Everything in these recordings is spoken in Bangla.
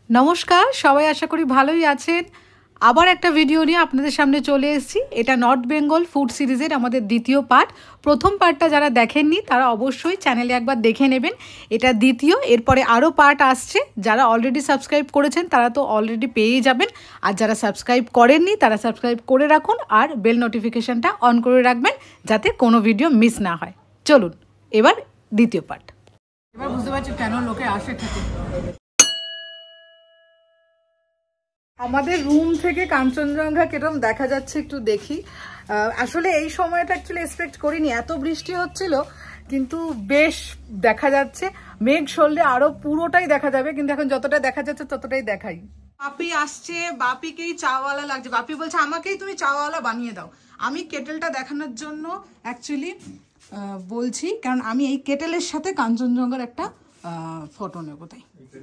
নমস্কার, সবাই আশা করি ভালোই আছেন। আবার একটা ভিডিও নিয়ে আপনাদের সামনে চলে এসেছি। এটা নর্থ বেঙ্গল ফুড সিরিজের আমাদের দ্বিতীয় পার্ট। প্রথম পার্টটা যারা দেখেননি তারা অবশ্যই চ্যানেলে একবার দেখে নেবেন। এটা দ্বিতীয়, এরপরে আরও পার্ট আসছে। যারা অলরেডি সাবস্ক্রাইব করেছেন তারা তো অলরেডি পেয়েই যাবেন, আর যারা সাবস্ক্রাইব করেননি তারা সাবস্ক্রাইব করে রাখুন আর বেল নোটিফিকেশানটা অন করে রাখবেন যাতে কোনো ভিডিও মিস না হয়। চলুন এবার দ্বিতীয় পার্ট। এবার বুঝতে পারছি কেন লোকে আসে খেতে। আমাদের রুম থেকে কাঞ্চনজঙ্ঘা কিরকম দেখা যাচ্ছে একটু দেখি। আসলে এই সময়টা অ্যাকচুয়ালি এক্সপেক্ট করিনি, এত বৃষ্টি হচ্ছিল, কিন্তু বেশ দেখা যাচ্ছে। মেঘ সরলে আরো পুরোটাই দেখা যাবে, কিন্তু এখন যতটা দেখা যাচ্ছে ততটাই দেখাই। বাপি আসছে, বাপিকেই চাওয়ালা লাগছে। বাপি বলছে আমাকেই তুমি চাওয়ালা বানিয়ে দাও। আমি কেটেলটা দেখানোর জন্য অ্যাকচুয়ালি বলছি, কারণ আমি এই কেটেলের সাথে কাঞ্চনজঙ্ঘার একটা ফটো নেব। তাই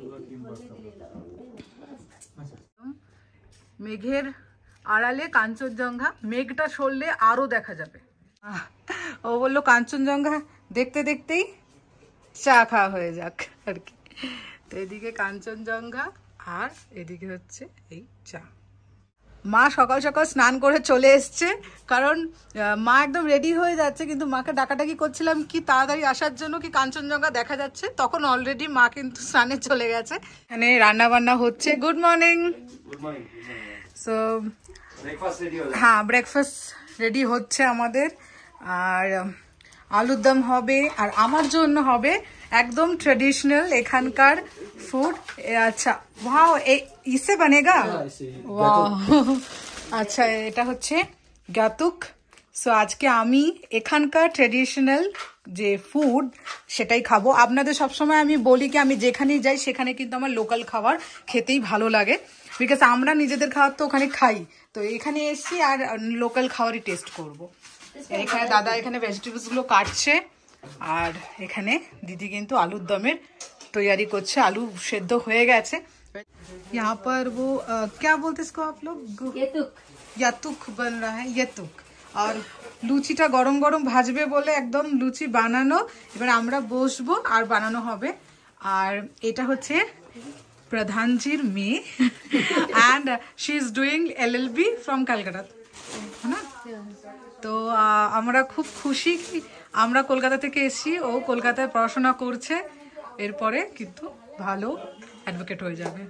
মেঘের আড়ালে কাঞ্চনজঙ্ঘা, মেঘটা সরলে আরো দেখা যাবে। ও বললো কাঞ্চনজঙ্ঘা দেখতে দেখতেই চা খাওয়া হয়ে যাক আর কি। তো এদিকে কাঞ্চনজঙ্ঘা আর এদিকে হচ্ছে এই চা। মা সকাল সকাল স্নান করে চলে এসছে, কারণ মা একদম রেডি হয়ে যাচ্ছে, কিন্তু মাকে ডাকাডাকি করছিলাম কি তাড়াতাড়ি আসার জন্য, কি কাঞ্চনজঙ্ঘা দেখা যাচ্ছে। তখন অলরেডি মা কিন্তু স্নানে চলে গেছে। এখানে রান্না বান্না হচ্ছে। Good morning. সো হ্যাঁ, ব্রেকফাস্ট রেডি হচ্ছে আমাদের। আর আলুর দম হবে, আর আমার জন্য হবে একদম ট্রেডিশনাল এখানকার ফুড। আচ্ছা, ওয়াও, ইসে বানেগা? ওয়াও, আচ্ছা, এটা হচ্ছে গাতুক। সো আজকে আমি এখানকার ট্রেডিশনাল যে ফুড সেটাই খাবো। আপনাদের সবসময় আমি বলি কি আমি যেখানেই যাই সেখানে কিন্তু আমার লোকাল খাবার খেতেই ভালো লাগে, বিকজ আমরা নিজেদের খাবার তো ওখানে খাই। তো এখানে এসছি আর লোকাল খাবারই টেস্ট করব। এখানে দাদা এখানে ভেজিটেবলস গুলো কাটছে, আর এখানে দিদি কিন্তু আলুর দমের তৈরি করছে। আলু সেদ্ধ হয়ে গেছে। यहाँ पर वो क्या बोलते इसको आप लोग? यातुक बन रहा है, यातुक। আর লুচিটা গরম গরম ভাজবে বলে একদম লুচি বানানো। এবার আমরা বসবো আর বানানো হবে। আর এটা হচ্ছে প্রধানজির মেয়ে, and she is doing LLB from Calcutta, না? তো আমরা খুব খুশি কি আমরা কলকাতা থেকে এসেছি, ও কলকাতায় পড়াশোনা করছে, এরপরে কিন্তু ভালো অ্যাডভোকেট হয়ে যাবে।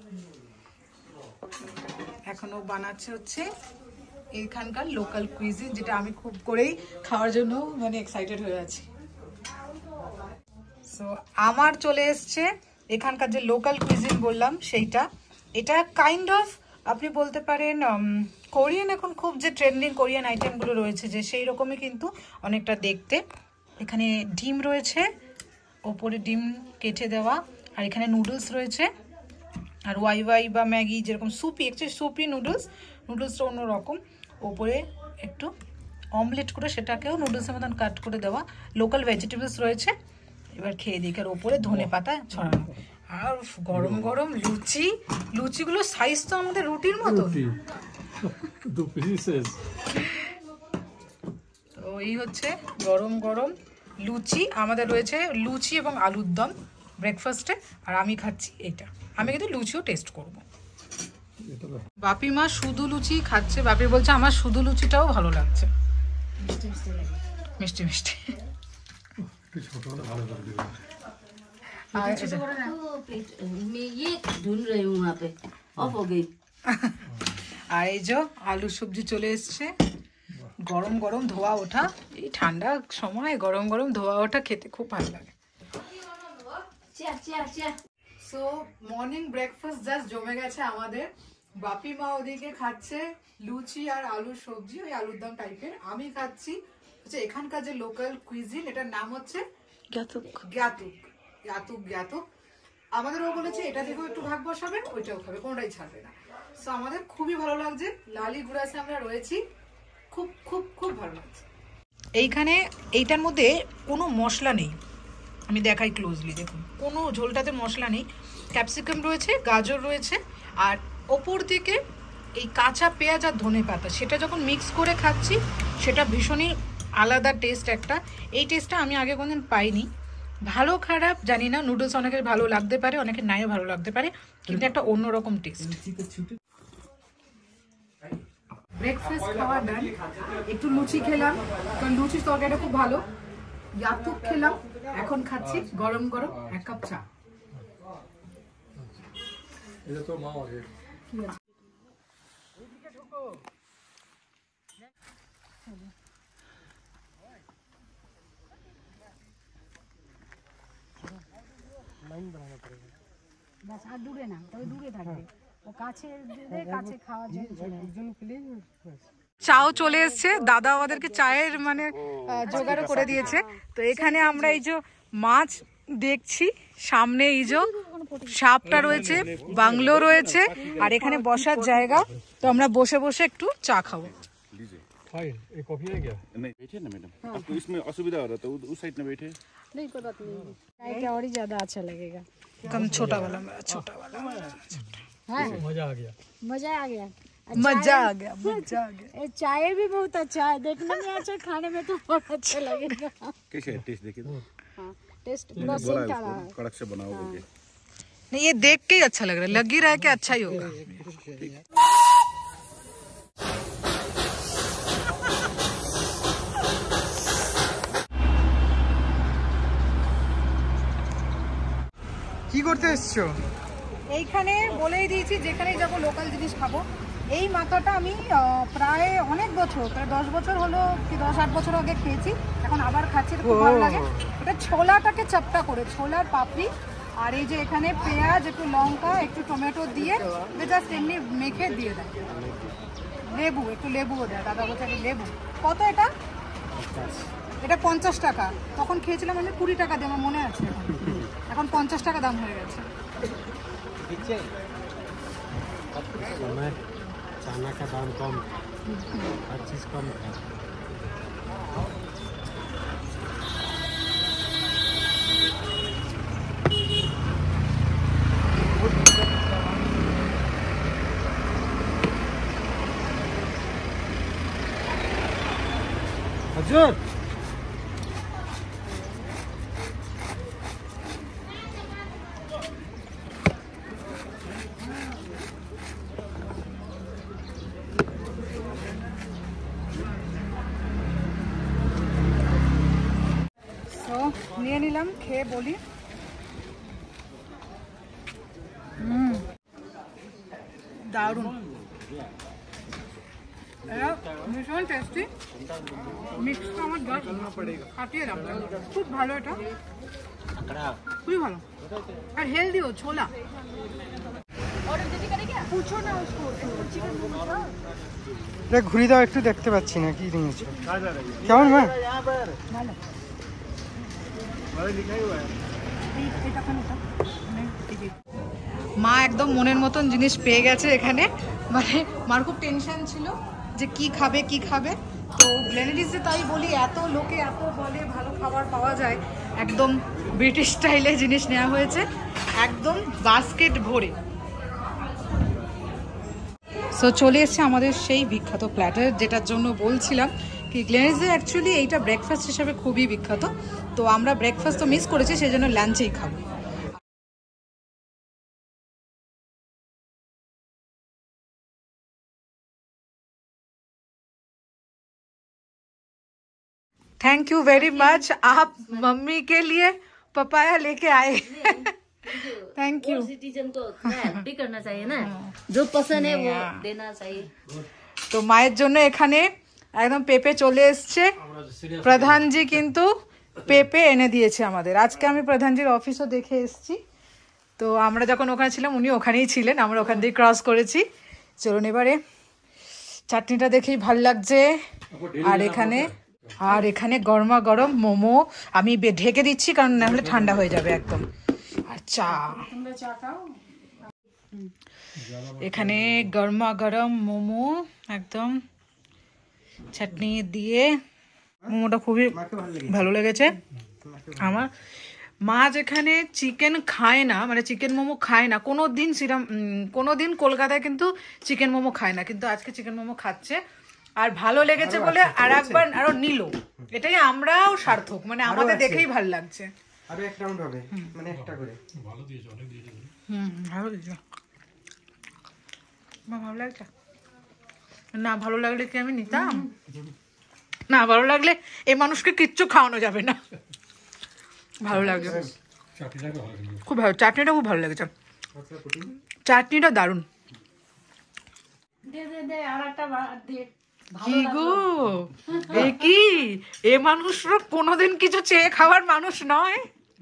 এখনো বানাচ্ছে হচ্ছে এখানকার লোকাল কুইজিন, যেটা আমি খুব করেই খাওয়ার জন্য মানে এক্সাইটেড হয়ে আছি। সো আমার চলে এসছে এখানকার যে লোকাল কুইজিন বললাম সেইটা। এটা কাইন্ড অফ আপনি বলতে পারেন কোরিয়ান, এখন খুব যে ট্রেন্ডিং কোরিয়ান আইটেমগুলো রয়েছে যে সেই রকমই কিন্তু অনেকটা দেখতে। এখানে ডিম রয়েছে, ওপরে ডিম কেটে দেওয়া, আর এখানে নুডলস রয়েছে, আর ওয়াই বা ম্যাগি যেরকম সুপি, একচুয়ালি সুপি নুডলসটা অন্যরকম। ওপরে একটু অমলেট করে সেটাকেও নুডলসের মতন কাট করে দেওয়া, লোকাল ভেজিটেবলস রয়েছে। এবার খেয়ে দিই, আর ওপরে ধনে পাতা ছড়ানো, আর গরম গরম লুচিগুলো সাইজ তো আমাদের রুটির মতো। তো এই হচ্ছে গরম গরম লুচি আমাদের রয়েছে, লুচি এবং আলুর দম ব্রেকফাস্টে। আর আমি খাচ্ছি এটা, আমি কিন্তু লুচিও টেস্ট করব। বাপি মা শুধু লুচি খাচ্ছে। বাপি বলছে আমার শুধু লুচিটাও ভালো লাগছে, মিষ্টি মিষ্টি। আর এই যে আলু সবজি চলে এসছে, গরম গরম ধোয়া ওঠা। এই ঠান্ডা সময় গরম গরম ধোয়া ওঠা খেতে খুব ভালো লাগে। সো মর্নিং ব্রেকফাস্ট জাস্ট জমে গেছে আমাদের। বাপি মা ওদিকে খাচ্ছে লুচি আর আলুর সবজি, ওই আলুর দম টাইপের। আমি খাচ্ছি হচ্ছে এখানকার যে লোকাল কুইজিন, এটার নাম হচ্ছে গ্যাতুক। আমাদেরও বলেছে এটা থেকেও একটু ভাগ বসাবেন, ওইটাও খাবে, কোনোটাই ছাড়বে না। সো আমাদের খুবই ভালো লাগছে। লালি গুড়াসে আমরা রয়েছি, খুব খুব খুব ভালো লাগছে। এইখানে এইটার মধ্যে কোনো মশলা নেই, আমি দেখাই ক্লোজলি, দেখুন কোনো ঝোলটাতে মশলা নেই। ক্যাপসিকাম রয়েছে, গাজর রয়েছে, আর ওপর দিকে এই কাঁচা পেঁয়াজ আর ধনে পাতা, সেটা যখন মিক্স করে খাচ্ছি সেটা ভীষণই আলাদা টেস্ট একটা। এই টেস্টটা আমি আগে কোনোদিন পাইনি। ভালো খারাপ জানি না, নুডলস অনেকের ভালো লাগতে পারে, অনেকের নাইও ভালো লাগতে পারে, কিন্তু একটা অন্যরকম টেস্ট। ব্রেকফাস্ট খাওয়া ডান। একটু লুচি খেলাম, কারণ লুচির তরকারিটা খুব ভালো। ইয়াতুক খেলাম, এখন খাচ্ছি গরম গরম 1 কাপ চা। চাও চলে এসছে, দাদা আমাদেরকে চায়ের মানে জোগাড় করে দিয়েছে। তো এখানে আমরা এই যে মাছ দেখছি, সামনে এই যে সাপটা রয়েছে, বাংলো রয়েছে, আর এখানে বসার জায়গা। তো আমরা বসে বসে একটু চা খাবো। बैठे ना मैडम, आपको इसमें असुविधा हो रहा था, उस साइड में बैठे। नहीं कोई बात नहीं, चाय का और ही ज्यादा अच्छा लगेगा। कम छोटा वाला, छोटा वाला। मजा आ गया। मजा आ गया, मजा आ गया। चाय भी बहुत अच्छा है, देखने में अच्छा, खाने में तो बहुत अच्छा लगेगा। कैसे है टेस्ट देखिए? हाँ, टेस्ट पूरा सेम का रहा है। कड़क से बनाओ बोलिए। नहीं, ये देख के ही अच्छा लग रहा है, लग ही रहा है कि अच्छा ही होगा। কি করতে এসছো? এইখানে বলেই দিয়েছি যেখানেই যাবো লোকাল জিনিস খাবো। এই মাথাটা আমি প্রায় অনেক বছর, প্রায় 10 বছর হলো কি 10-8 বছর আগে খেয়েছি, এখন আবার খাচ্ছি, খুব ভালো লাগে। এটা ছোলাটাকে চাপটা করে, ছোলার পাপড়ি, আর এই যে এখানে পেঁয়াজ, একটু লঙ্কা, একটু টমেটো দিয়ে জাস্ট এমনি মেখে দিয়ে দেয়। লেবু, একটু লেবুও দেয়, দাদা বলছে লেবু। কত এটা? এটা 50 টাকা। তখন খেয়েছিলাম আমি 20 টাকা দিয়ে, আমার মনে আছে। এখন 50 টাকা দাম হয়ে গেছে। चाना का दाम कम, हर चीज कम है। हजूर নিয়ে নিলাম, খেয়ে বলি। দারুণ, ভীষণ টেস্টি। মিক্সটা আমার কাটিয়ে রাখলাম, খুব ভালো, এটা খুবই ভালো, আর হেলদিও। ছোলা ঘুরি দাও একটু, দেখতে পাচ্ছি না কি নিয়েছো। কেমন মা? ভালো। মা একদম মনের মতন জিনিস পেয়ে গেছে এখানে। মানে মার খুব টেনশন ছিল যে কি খাবে কি খাবে। তো গ্লেনারিসে তাই বলি, এত লোকে এত বলে ভালো খাবার পাওয়া যায়, একদম ব্রিটিশ স্টাইলে জিনিস নেওয়া হয়েছে, একদম বাস্কেট ভরে। সো চলে এসছে আমাদের সেই বিখ্যাত প্ল্যাটার, যেটার জন্য বলছিলাম কি গ্লেনারিসে অ্যাকচুয়ালি এইটা ব্রেকফাস্ট হিসাবে খুবই বিখ্যাত। তো আমরা ব্রেকফাস্ট তো মিস করেছি, সেই জন্য লাঞ্চেই খাবো। थैंक यू वेरी मच, आप मम्मी के लिए पपाया लेके आए। Thank you. सिटीजन को हेल्प भी करना चाहिए ना, जो पसंद है वो देना चाहिए। তো মায়ের জন্য এখানে একদম পেঁপে চলে এসছে। প্রধানজি কিন্তু পেঁপে এনে দিয়েছে আমাদের। আজকে আমি প্রধানজির অফিসও দেখে এসেছি। তো আমরা যখন ওখানে ছিলাম উনি ওখানেই ছিলেন, আমরা ওখান দিয়ে ক্রস করেছি। চলুন এবারে চাটনিটা দেখেই ভাল লাগছে। আর এখানে গরমা গরম মোমো আমি ঢেকে দিচ্ছি, কারণ না হলে ঠান্ডা হয়ে যাবে একদম। আর চা, এখানে গরমা গরম মোমো একদম চাটনি দিয়ে। মোমোটা খুবই ভালো লেগেছে আমার। মা যেখানে চিকেন খায় না, মানে চিকেন মোমো খায় না কোনো দিন, কোনোদিন কলকাতায় কিন্তু চিকেন মোমো খায় না, কিন্তু আজকে চিকেন মোমো খাচ্ছে। আর ভালো লেগেছে বলে আর একবার আরো নিল, এটাই আমরাও সার্থক, মানে আমাদের দেখেই ভালো লাগছে। আরো এক রাউন্ড হবে, মানে একটা করে। ভালো দিয়েছে। ভালো লাগছে না? ভালো লাগলে কি আমি নিতাম? না, ভালো লাগলে এই মানুষকে কিচ্ছু খাওয়ানো যাবে না। ভালো লাগে, খুব ভালো। চাটনিটা খুব ভালো লেগেছে, চাটনিটা দারুণ। दे दे दे और একটা দে। কি গো, এ কি, এ মানুষরা কোনোদিন কিছু চেয়ে খাওয়ার মানুষ নয়।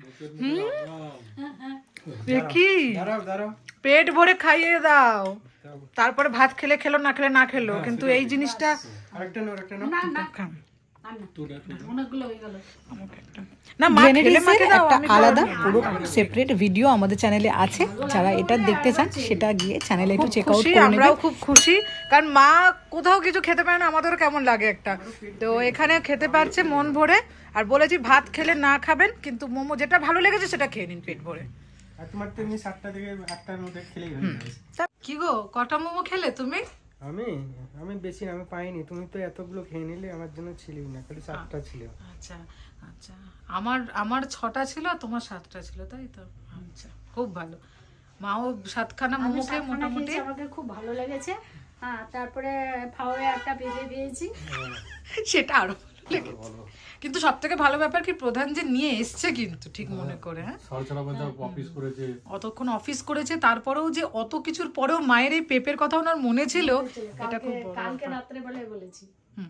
এ কি, দাঁড়াও পেট ভরে খাইয়ে দাও, তারপরে ভাত খেলে খেলো, না খেলে না খেলো, কিন্তু এই জিনিসটা আরেকটা নাও, না না অনেকগুলো হয়ে গেল। না, মা খেলে মাকে দাও, আমি আলাদা পুরো সেপারেট ভিডিও আমাদের চ্যানেলে আছে, যারা এটা দেখতে চান সেটা গিয়ে চ্যানেলে একটু চেক আউট করে নেবেন। আমরাও খুব খুশি, কারণ মা কোথাও কিছু খেতে পারে না, আমাদেরও কেমন লাগে একটা, তো এখানে খেতে পারছে মন ভরে। আর বলেছি ভাত খেলে না খাবেন, কিন্তু মোমো যেটা ভালো লেগেছে সেটা খেয়ে নিন পেট ভরে। আর তোমার তো এমনি 7টা থেকে 8টার মধ্যে খেলেই হয়ে যায়। কি গো, কটা মোমো খেলে তুমি? আমি বেশি না, আমি পাইনি। তুমি তো এতগুলো খেয়ে নিলে, আমার জন্য ছিলই না, খালি 7টা ছিল। আচ্ছা আচ্ছা, আমার 6টা ছিল, তোমার 7টা ছিল, তাই তো? আচ্ছা, খুব ভালো। মাও 7খানা মোমো খেয়ে মোটামুটি, আমাকে খুব ভালো লেগেছে। হ্যাঁ, তারপরে ফাওয়ে একটা পেঁপে পেয়েছি, সেটা আরো ভালো লেগেছে। কিন্তু সব থেকে ভালো ব্যাপার কি, প্রধান যে নিয়ে এসছে কিন্তু ঠিক মনে করে, হ্যাঁ অতক্ষণ অফিস করেছে, তারপরেও যে অত কিছুর পরেও মায়ের এই পেঁপের কথা ওনার মনে ছিল, এটা খুব বড়। কালকে রাত্রে বেলা বলেছি।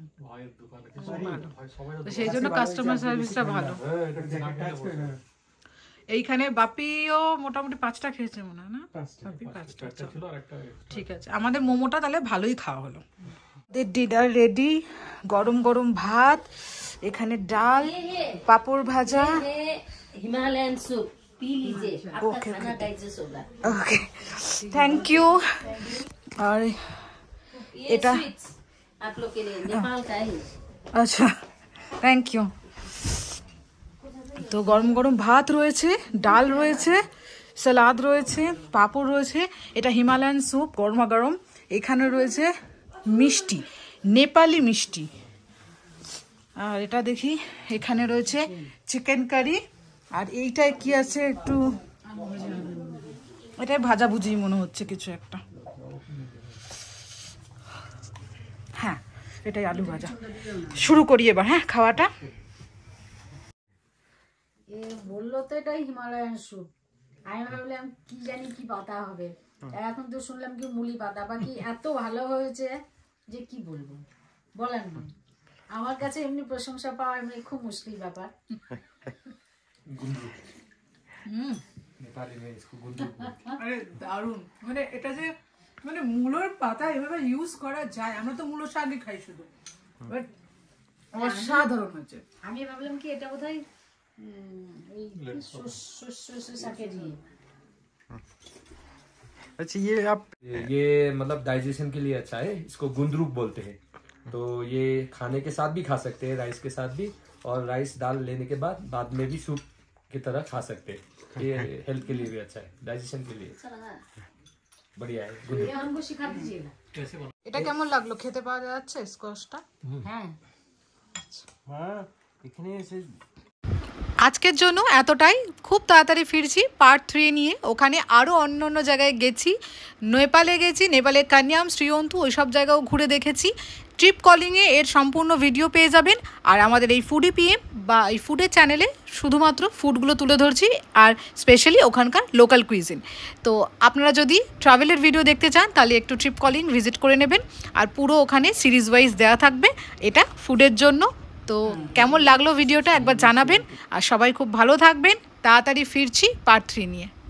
সেই জন্য কাস্টমার সার্ভিসটা ভালো। এইখানে বাপিও মোটামুটি 5টা খেয়েছে মনে হয়, না? বাপি 5টা ছিল, ঠিক আছে। আমাদের মোমোটা তাহলে ভালোই খাওয়া হলো। ডিনার রেডি, গরম গরম ভাত, এখানে ডাল, পাপড় ভাজা। हिमालयन सूप पी लीजिए, आपका खाना डाइजेस्ट होगा। Okay, thank you. और ये स्वीट्स आप लोग के लिए नेपाल का है। আচ্ছা, থ্যাংক ইউ। তো গরম গরম ভাত রয়েছে, ডাল রয়েছে, সালাদ রয়েছে, পাঁপড় রয়েছে। এটা হিমালয়ান স্যুপ গরমা গরম। এখানে রয়েছে মিষ্টি, নেপালি মিষ্টি। আর এটা দেখি, এখানে রয়েছে চিকেন কারি। আর এইটায় কি আছে একটু, এটাই ভাজাভুজি মনে হচ্ছে কিছু একটা। হ্যাঁ, এটাই আলু ভাজা। শুরু করি এবার, হ্যাঁ, খাওয়াটা। এ বললো তো এটাই হিমালয়ান স্যুপ, আমি ভাবলাম কি জানি কি পাতা হবে, এখন তো শুনলাম কি মুলি পাতা। বাকি এত ভালো হয়েছে যে কি বলবো, বলার নয়। আমার কাছে এমনি প্রশংসা পাওয়া এমনি খুব মুশকিল ব্যাপার। আরে দারুণ, মানে এটা যে মানে মূলোর পাতা এভাবে ইউজ করা যায়, আমরা তো মূলো শাকই খাই শুধু, বাট অসাধারণ হয়েছে। আমি ভাবলাম কি এটা বোধহয় শস্য শাকের ইয়ে। अच्छा, ये मतलब डाइजेशन के लिए अच्छा है, इसको गुंदरुक बोलते हैं। तो ये खाने के साथ भी खा सकते हैं, राइस के साथ भी, और राइस दाल लेने के बाद में भी सूप की तरह खा सकते हैं। ये हेल्थ के लिए भी अच्छा है, डाइजेशन के लिए बढ़िया है। ये हमको सिखा दीजिएगा। এটা কেমন লাগলো? খেতে পাওয়া যাচ্ছে স্কোয়াশটা? হ্যাঁ, हाँ, এখানে এসে আজকের জন্য এতটাই। খুব তাড়াতাড়ি ফিরছি পার্ট 3 নিয়ে। ওখানে আরও অন্য অন্য জায়গায় গেছি, নেপালে গেছি, নেপালের কান্যাম, শ্রীয়ন্তু, ওই সব জায়গাও ঘুরে দেখেছি। ট্রিপ কলিংয়ে এর সম্পূর্ণ ভিডিও পেয়ে যাবেন। আর আমাদের এই ফুডি পিএম বা এই ফুডের চ্যানেলে শুধুমাত্র ফুডগুলো তুলে ধরছি, আর স্পেশালি ওখানকার লোকাল কুইজিন। তো আপনারা যদি ট্রাভেলের ভিডিও দেখতে চান তাহলে একটু ট্রিপ কলিং ভিজিট করে নেবেন। আর পুরো ওখানে সিরিজ ওয়াইজ দেওয়া থাকবে, এটা ফুডের জন্য। তো কেমন লাগলো ভিডিওটা একবার জানাবেন। আর সবাই খুব ভালো থাকবেন। তাড়াতাড়ি ফিরছি পার্ট 3 নিয়ে।